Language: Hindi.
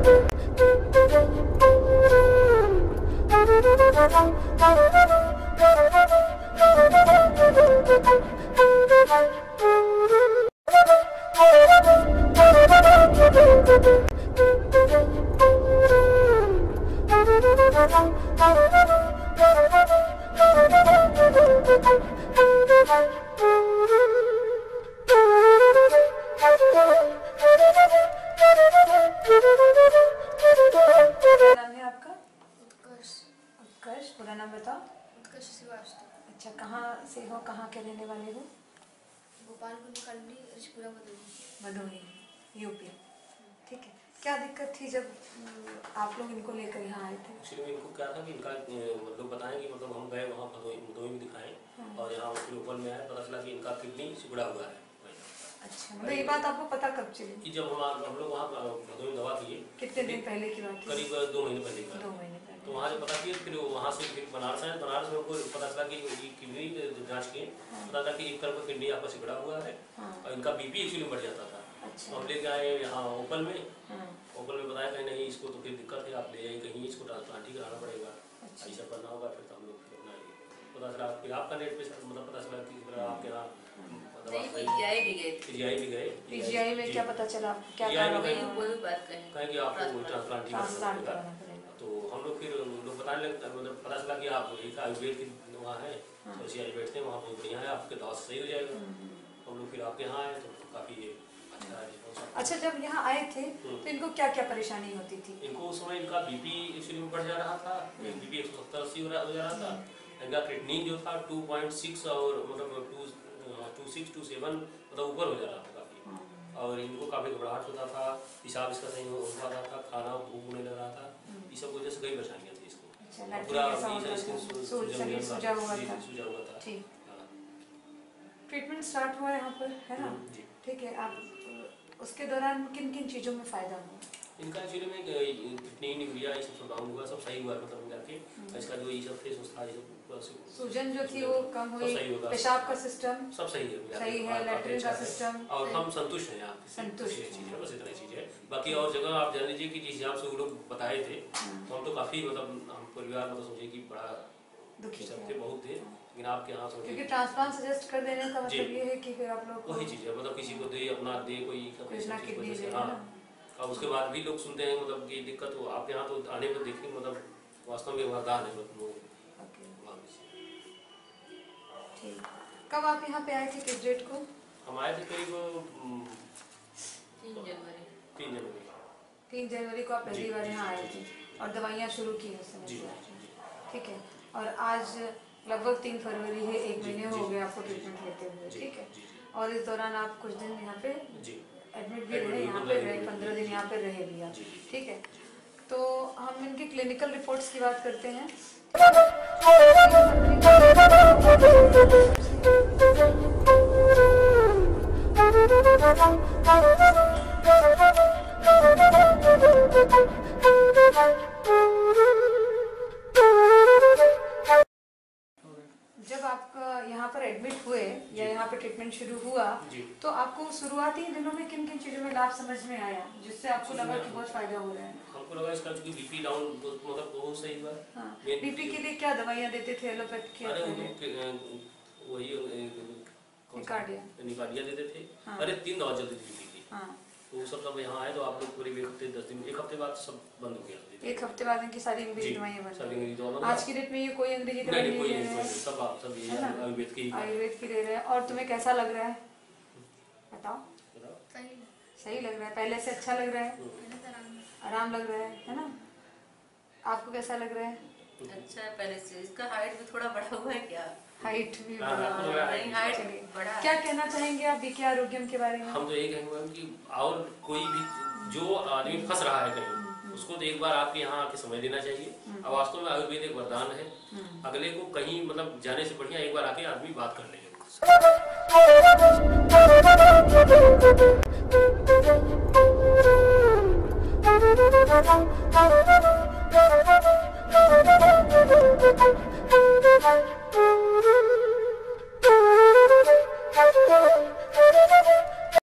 पूरा नाम बताओ। उत्कर्ष श्रीवास्तव। अच्छा, कहाँ से हो, कहाँ के रहने वाले हो? Gopalganj colony, Rishpura, Bhadohi, UP. ठीक है, क्या दिक्कत थी जब आप लोग इनको लेकर यहाँ आए थे? एक्चुअली इनको क्या था कि इनका मतलब बताएं कि मतलब हम गए वहाँ भदोही में दिखाएं और यहाँ उसके ऊपर में आए, पता चला कि इनका किडनी सिकुड़ा हुआ है। अच्छा, मतलब ये बात आपको पता कब चली? कि जब हम लोग वहाँ भदोही में दवा किए। कितने दिन पहले की बात है? करीब 2 महीने पहले का। 2 महीने पहले। तो वहाँ से पता किया, फिर वहाँ से फिर बनारस आए। बनारस में हमको पता चला कि किडनी जाँच किए, पता चला कि एक तरफ का किडनी आपका सिकुड़ा हुआ है और इनका बीपी एक्चुअली बढ़ जाता था। तो हम लेके आए यहाँ ओपल में। ओपल में बताया कहीं नहीं इसको तो फिर दिक्कत है, आप ले जाइए कहीं, इसको ट्रांसप्लांट ही कराना पड़ेगा, ऐसा करना होगा। फिर तो हम लोग पता चला, फिर आपका नेट पे मतलब पता चला कि आपके यहाँ पीजीआई भी गए। पीजीआई में क्या पता चला? क्या कहें कि आपको ट्रांसप्लांट ही करना पड़ेगा। तो हम लोग फिर लोग बताने लगे, मतलब पता चला कि आप एक आयुर्वेद की वहाँ है, तो आयुर्वेद थे वहाँ बहुत बढ़िया है, आपके दवा सही हो जाएगा। हम लोग फिर आपके यहाँ आए तो काफ़ी अच्छा, जब यहाँ आए थे तो इनको क्या क्या परेशानी होती थी? इनको उस समय इनका बीपी एक्चुअली बढ़ जा रहा था, बीपी 170-80 हो जा रहा था। इनका किडनी जो था 2.6 और मतलब 26-27 मतलब ऊपर हो जा रहा था काफ़ी। और इनको काफ़ी घबराहट होता था, पेशाब इसका सही हो पाता था, खाना भूख नहीं लग रहा था, इस सब वजह से कई परेशानियाँ थी इसको। पूरा सूजा हुआ था। ठीक, ट्रीटमेंट स्टार्ट हुआ यहाँ पर, है ना? ठीक है, आप उसके दौरान किन किन चीज़ों में फ़ायदा हुआ? इनका एक्चुअली में किडनी यूरिया ये सब डाउन हुआ, सब सही हुआ मतलब जाके। इसका जो ये सब फेस था, ये सब सूजन जो थी वो कम हुई, पेशाब का सिस्टम सब सही है, लैट्रिन का सिस्टम, और हम संतुष्ट हैं यहाँ। संतुष्ट चीज़ है, बस इतना चीज़ है। बाकी और जगह आप जान लीजिए कि जिस हिसाब से वो लोग बताए थे, तो हम तो काफ़ी मतलब हम परिवार मतलब समझे कि बड़ा दुखी थे, बहुत थे। लेकिन आपके यहाँ क्योंकि ट्रांसप्लांट सजेस्ट कर देने का मतलब ये है कि फिर आप लोग वही चीज़ है, मतलब किसी को दे अपना दे कोई किडनी दे। हाँ, और उसके बाद भी लोग सुनते हैं मतलब कि दिक्कत हो आपके यहाँ, तो आने पर देखिए मतलब वास्तव में वरदान है मतलब। ठीक, कब आप यहाँ पे आए थे, किस डेट को? हम आए थे करीब 3 जनवरी को आप पहली बार यहाँ आए थे और दवाइयाँ शुरू की उस समय। ठीक है, और आज लगभग 3 फरवरी है, 1 महीने हो गए आपको ट्रीटमेंट लेते हुए। ठीक है, और इस दौरान आप कुछ दिन यहाँ पे एडमिट भी रहे, यहाँ पे रहे, 15 दिन यहाँ पे रहे भी आप। ठीक है, तो हम इनकी क्लिनिकल रिपोर्ट्स की बात करते हैं। जब आप यहाँ पर एडमिट हुए या यहाँ पे ट्रीटमेंट शुरू हुआ, तो आपको शुरुआती दिनों में किन किन चीजों में लाभ समझ में आया जिससे आपको लगा कि बहुत फायदा हो रहा है? हमको लगा इसका जो बीपी डाउन मतलब बहुत सही हुआ। बीपी के लिए क्या दवाइयाँ देते थे? एलोपैथ की? वही निकार्डिया देते थे। अरे 3 दवा चलती थी बीपी की। तो सब यहाँ आए तो आप लोग पूरे 1 हफ्ते 10 दिन, 1 हफ्ते बाद सब बंद हो गया। 1 हफ्ते बाद इनकी सारी अंग्रेजी दवाइयाँ बंद। आज की डेट में ये कोई अंग्रेजी दवाई नहीं ले रहे हैं, सब आयुर्वेद की ले रहे हैं। और तुम्हें कैसा लग रहा है बताओ? सही लग रहा है, पहले से अच्छा लग रहा है, आराम लग रहा है ना? आपको कैसा लग रहा है? अच्छा है पहले से। इसका हाइट भी थोड़ा बढ़ा हुआ है क्या? हाइट भी बढ़ा। क्या कहना चाहेंगे आप बीके आरोग्यम के बारे में? हम तो यही कहेंगे कि और कोई भी जो आदमी फंस रहा है कहीं, उसको तो एक बार आपके यहाँ आके समझ लेना चाहिए। और वास्तव में आयुर्वेद एक वरदान है, अगले को कहीं मतलब जाने से बढ़िया एक बार आके आदमी बात कर ले।